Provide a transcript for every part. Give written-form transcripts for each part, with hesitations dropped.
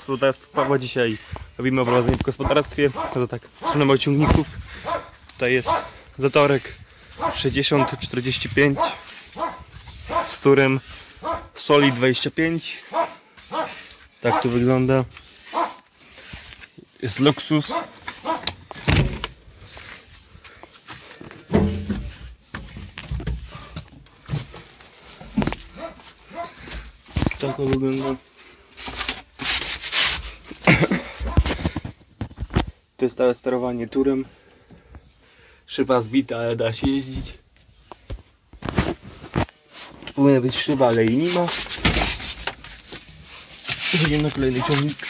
gospodarstwa Pawła. Dzisiaj robimy oprowadzenie po gospodarstwie. To tak, stronę ciągników. Tutaj jest zatorek 60-45, z którym soli 25. Tak to wygląda. Jest luksus. Tak to wygląda. To jest całe sterowanie turem. Szyba zbita, ale da się jeździć. Tu powinna być szyba, ale jej nie ma. Idziemy na kolejny ciągnik.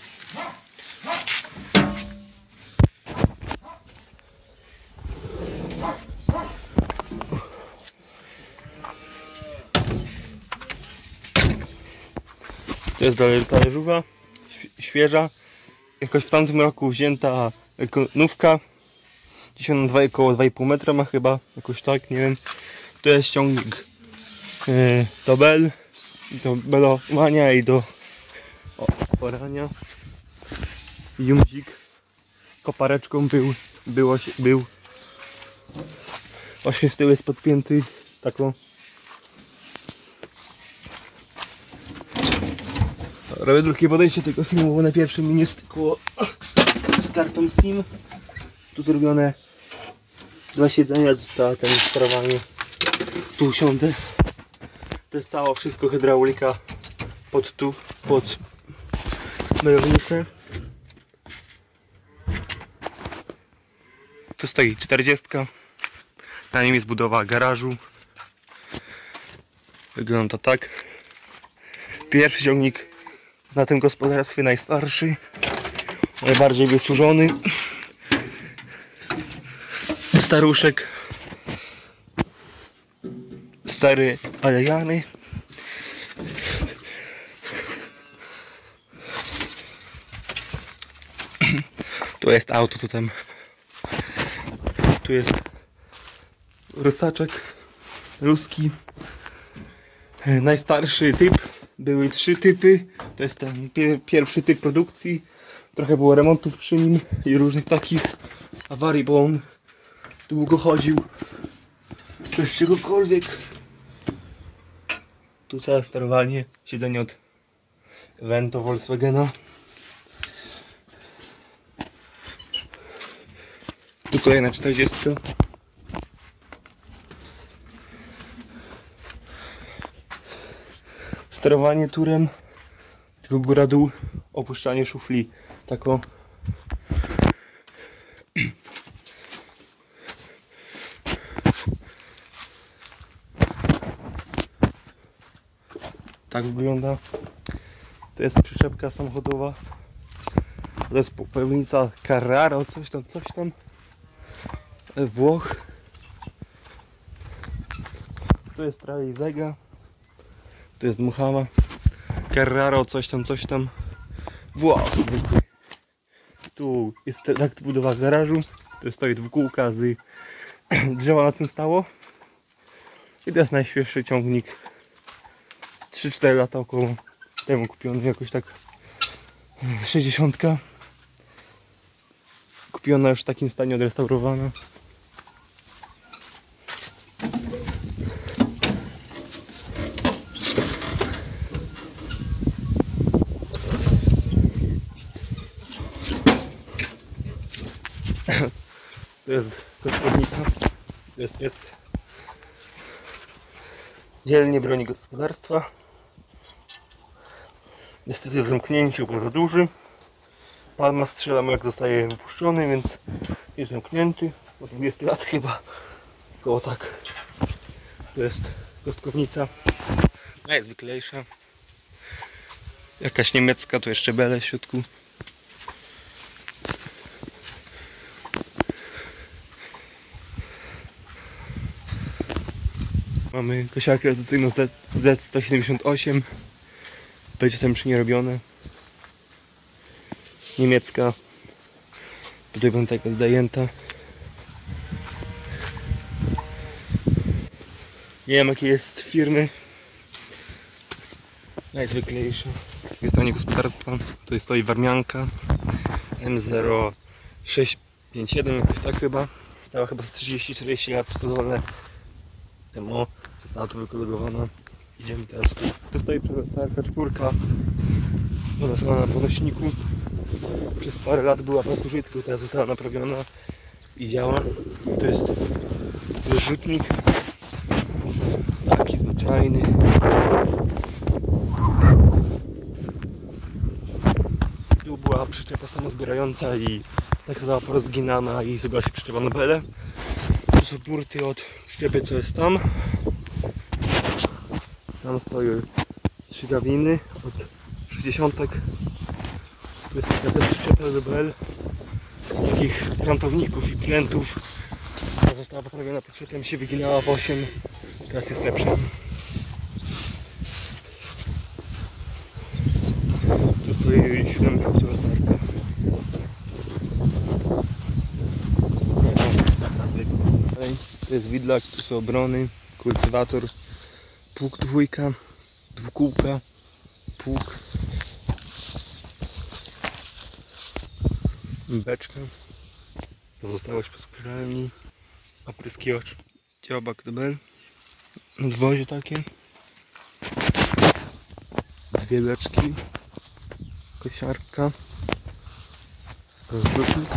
To jest dalej talerzówa, świeża. Jakoś w tamtym roku wzięta nówka. Dzisiaj ona około 2,5 metra ma chyba, jakoś tak, nie wiem. To jest ciągnik do bel, do belowania i do porania. Jumdzik kopareczką był. Właśnie z tyłu jest podpięty taką. Robię drugie podejście tego filmu, bo na pierwszym mi nie stykło z kartą SIM. Tu zrobione 2 siedzenia, całe ten sterowanie. Tu usiądę. To jest cała wszystko hydraulika pod melownicę. Tu stoi 40. Na nim jest budowa garażu. Wygląda tak. Pierwszy ciągnik na tym gospodarstwie, najstarszy, najbardziej wysłużony. Staruszek, stary, ale jany. Tu jest auto, tu jest rusaczek ruski, najstarszy typ. Były 3 typy, to jest ten pierwszy typ produkcji. Trochę było remontów przy nim i różnych takich awarii, bo on długo chodził bez czegokolwiek. Tu całe sterowanie, siedzenie od Vento Volkswagena. Tu kolejna 40. Sterowanie turem, tylko góra-dół, opuszczanie szufli, taką. Tak wygląda. To jest przyczepka samochodowa. To jest pełnica Carraro, coś tam. Włoch. Tu jest Rally Zega. Tu jest Muhama, Carraro, coś tam. Włoch. Tu jest tak budowa garażu. Tu stoi dwukółka z drzewa, na tym stało. I to jest najświeższy ciągnik. 3-4 lata około temu kupiony, jakoś tak 60. Kupiona już w takim stanie, odrestaurowana. To jest gospodarnica, to jest pies. Dzielnie broni gospodarstwa. Niestety w zamknięciu, bo za duży. Pan ma strzela, jak zostaje wypuszczony, więc jest zamknięty. Od 20 lat chyba. Około tak. To jest kostkownica. Najzwyklejsza. Jakaś niemiecka, tu jeszcze bele w środku. Mamy kosiarkę rotacyjną Z178. Będzie tam jeszcze nie robione. Niemiecka. Tutaj będzie taka zdjęta. Nie wiem jakiej jest firmy. Najzwyklejsza. drugiej stronie gospodarstwa. Tu stoi warmianka M0657, jakoś tak chyba. Stała chyba 30-40 lat w stodole temu. Została tu wykolegowana. Idziemy teraz tu. Tu stoi przewracarka czwórka. Podeszła na podnośniku. Przez parę lat była bez użytku, teraz została naprawiona i działa. To jest zrzutnik. Taki zwyczajny. Tu była przyczepa samozbierająca i tak została porozginana i zrobiła się przyczepa na belę. Tu są burty od przyczepy, co jest tam. Tam stoją 3 gawiny od 60. Tu jest taka też przyczepa do bel z takich prątowników i plętów. Ta została poprawiona przedtem, się wyginała w 8, teraz jest lepsza. Tu stoi 7 przewracarka. To jest widlak, tu są obrony, kultywator, pług dwójka, dwukółka, pług, beczka, pozostałość po skralni, opryskiwacz, dziobak do bel, dwozie takie, dwie beczki, kosiarka, rozrzutnik,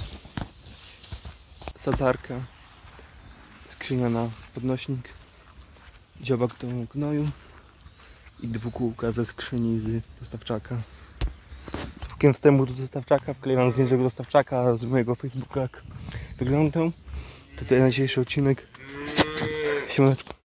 sadzarka, skrzynia na podnośnik, dziobak do gnoju i dwukółka ze skrzyni z dostawczaka. Wkładam wstępu do dostawczaka, wklejam zdjęcie do dostawczaka z mojego Facebooka, jak wyglądał. To tutaj na dzisiejszy odcinek. Siemaneczko.